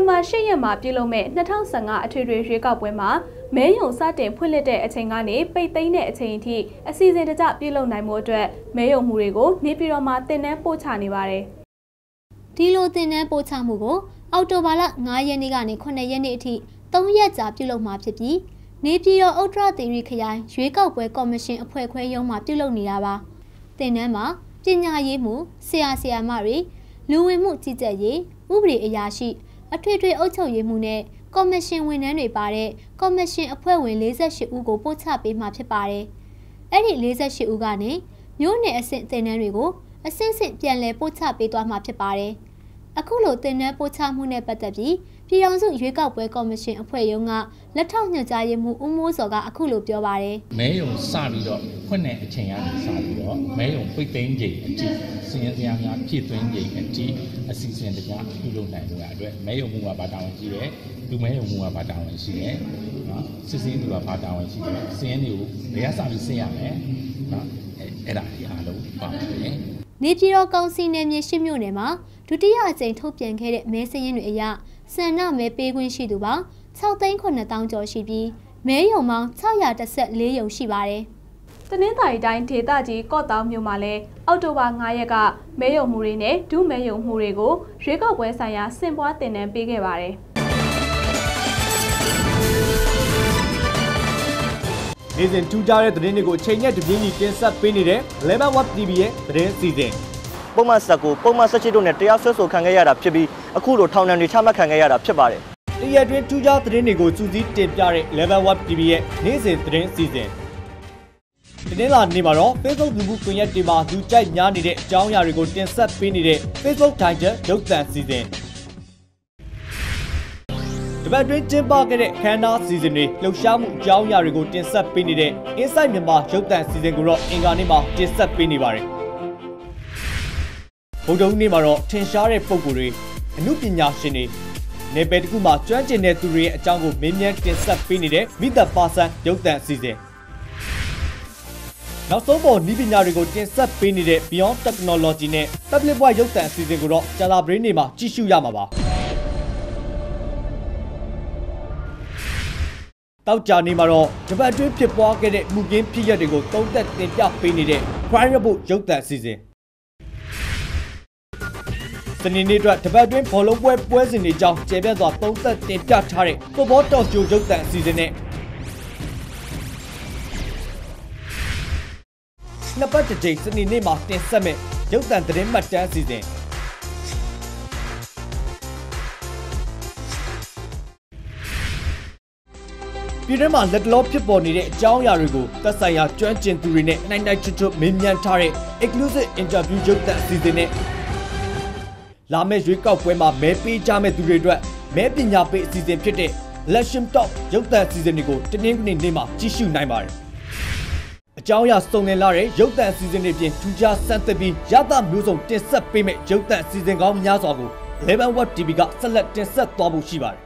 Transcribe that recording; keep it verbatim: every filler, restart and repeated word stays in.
ဘာရှစ်ရက်မှာပြုလုပ်မဲ့နှစ်ထောင်ဆယ်ငါအထွေထွေရွေးကောက်ပွဲမှာမဲရုံစတင်ဖွင့်လှစ်တဲ့အချိန်ကနေပိတ်သိမ်းတဲ့အချိန်အထိအစီအစဉ်တကျပြုလုပ်နိုင်မှုအတွက်မဲရုံမှုတွေကိုနေပြည်တော်မှာတင်နန်းပို့ချနေပါတယ်။ဒီလိုတင်နန်းပို့ချမှုကိုအောက်တိုဘာလငါးရက်နေ့ကနေခုနှစ်ရက်နေ့အထိသုံးရက်ကြာပြုလုပ်မှာဖြစ်ပြီးနေပြည်တော်ဥတ္တရသီရိခရိုင်ရွေးကောက်ပွဲကော်မရှင်အဖွဲ့ခွဲရုံးမှာပြုလုပ်နေတာပါ။တင်နန်းမှာပညာရေးမှုဆရာဆရာမတွေလူဝင်မှုကြီးကြပ်ရေးဥပဒေအရာရှိအထွေထွေအုပ်ချုပ်ရေးမှုနဲ့ကော်မရှင်ဝန်ထမ်းတွေပါတဲ့ကော်မရှင်အဖွဲ့ဝင်၄၈ဦးကိုပို့ချပေးမှာဖြစ်ပါတယ်။အဲ့ဒီ၄၈ဦးကနေမြို့နယ်အဆင့်တင်နန်းတွေကိုအဆင့်ဆင့်ပြန်လည်ပို့ချပေးသွားမှာဖြစ်ပါတယ်။အခုလိုတင်နန်းပို့ချမှုနဲ့ပတ်သက်ပြီးပြည်ထောင်စုရွေးကောက်ပွဲကော်မရှင်အဖွဲ့ရုံးကလက်ထောက်ညွှန်ကြားရေးမှူးဦးမိုးစောကအခုလိုပြောပါတယ်။မဲရုံစပြီးတော့ဖွင့်တဲ့အချိန်ကနေစပြီးတော့မဲရုံပိတ်သိမ်းချိန်အထိစီရင်စရာများဖြည့်သွင်းချိန်အထိအစီအစဉ်တကြားပြုလုပ်နိုင်လို့ရအတွက်မဲရုံမှုကဘာတာဝန်ရှိတယ်။လူမဲရုံမှုကဘာတာဝန်ရှိတယ်။နော်စစ်စင်းသူကဘာတာဝန်ရှိတယ်။စီရင်တွေကိုဘယ်ကစပြီးဆင်းရမယ်။နော်အဲ့ဒါတွေအားလုံးပါပါတယ်။နေပြည်တော်ကောင်စီနယ်မြေရှစ်မြို့နယ်မှာဒုတိယအကြိမ်ထုတ်ပြန်ခဲ့တဲ့မဲစရင်းတွေအရဆန္ဒမဲပေးခွင့်ရှိသူပေါင်း၆သိန်းခုနှစ်သောင်းကျော်ရှိပြီးမဲရုံပေါင်း၆၁၄ရုံရှိပါတယ်။တနင်္သာရီတိုင်းဒေသကြီးကော့တောင်မြို့မှာလည်းအောက်တိုဘာငါးရက်ကမဲရုံမှုတွေနဲ့ဒုမဲရုံမှုတွေကိုရွေးကောက်ပွဲဆိုင်ရာစင်ပွားတင်နန်းပေးခဲ့ပါတယ်။နေ့စဉ်ထူးခြားတဲ့သတင်းတွေကိုချိန်နဲ့တပြေးညီတင်ဆက်ပေးနေတဲ့ Level Web တီ ဗီ ရဲ့သတင်းစီစဉ်ပုံမှန်ဆက်ကိုပုံမှန်ဆက်ချစ်တို့နဲ့တရားစွဲဆိုခံခဲ့ရတာဖြစ်ပြီးအခုလိုထောင်ဒဏ်တွေချမှတ်ခံခဲ့ရတာဖြစ်ပါတယ်။တရက်တွင်ထူးခြားသတင်းတွေကိုစူးစီးတင်ပြတဲ့ Level Web တီ ဗီ ရဲ့နေ့စဉ်သတင်းစီစဉ်ဒီနေ့လာနေမှာတော့ Facebook လူမှုကွန်ရက်တွေမှာလူကြိုက်များနေတဲ့အကြောင်းအရာတွေကိုတင်ဆက်ပေးနေတဲ့ Facebook Tiger ရုပ်သံစီစဉ်တပတ်တွင်ကျင်းပခဲ့တဲ့ခန်းနာစီစဉ်တွေလှုပ်ရှားမှုအကြောင်းအရာတွေကိုတင်ဆက်ပေးနေတဲ့ Inside မြန်မာရုပ်သံစီစဉ်ကိုတော့အင်္ဂါနေ့မှာတင်ဆက်ပေးနေပါတယ်။ဗုဒ္ဓဟူးနေ့မှာတော့ထင်ရှားတဲ့ပုံကိုယ်တွေအမှုပညာရှင်တွေနယ်ပယ်တစ်ခုမှာကျွမ်းကျင်တဲ့သူတွေရဲ့အကြောင်းကိုမေးမြန်းတင်ဆက်ပေးနေတဲ့မိသက်ပါဆန်ရုပ်သံအစီအစဉ်နောက်ဆုံးပေါ်နည်းပညာတွေကိုတင်ဆက်ပေးနေတဲ့ Beyond Technology နဲ့ Tablet Boy ရုပ်သံအစီအစဉ်ကိုတော့ကြာလာပရင်းနေမှာကြည့်ရှုရမှာပါတောက်ကြနေမှာတော့ဂျပန်အတွင်းဖြစ်ပွားခဲ့တဲ့မှုကင်းဖြစ်ရပ်တွေကိုသုံးသပ်တင်ပြပေးနေတဲ့ Crime Report ရုပ်သံအစီအစဉ်စနေနေ့အတွက်တပတ်အတွင်းဘောလုံးပွဲပွဲစဉ်တွေကြောင်းကျေပြတ်စွာသုံးသပ်တင်ပြထားတဲ့ Football Talk Show ရုပ်သံအစီအစဉ်နဲ့နှစ်ပတ်တစ်ကြိမ်စနေနေ့မှာတင်ဆက်မဲ့ရုပ်သံသတင်းမှတ်တမ်းအစီအစဉ်ပြည်တွင်းမှာလက်တလောဖြစ်ပေါ်နေတဲ့အကြောင်းအရာတွေကိုသက်ဆိုင်ရာကျွမ်းကျင်သူတွေနဲ့နိုင်နိုင်ချွတ်ချွတ်မေးမြန်းထားတဲ့ Exclusive Interview ရုပ်သံအစီအစဉ်နဲ့လာမယ့်ရွေးကောက်ပွဲမှာမဲပေးကြမဲ့သူတွေအတွက်မဲပညာပေးအစီအစဉ်ဖြစ်တဲ့ Election Talk ရုပ်သံအစီအစဉ်တွေကိုတနင်္ဂနွေနေ့မှာကြည့်ရှုနိုင်ပါတယ်။အကြောင်းအရာစုံလင်လာတဲ့ရုပ်သံအစီအစဉ်တွေပြင်ထူးခြားစမ်းသပ်ပြီးရသမျိုးစုံတင်ဆက်ပေးမဲ့ရုပ်သံအစီအစဉ်ကောင်းများစွာကို Level Web တီ ဗီ ကဆက်လက်တင်ဆက်သွားဖို့ရှိပါတယ်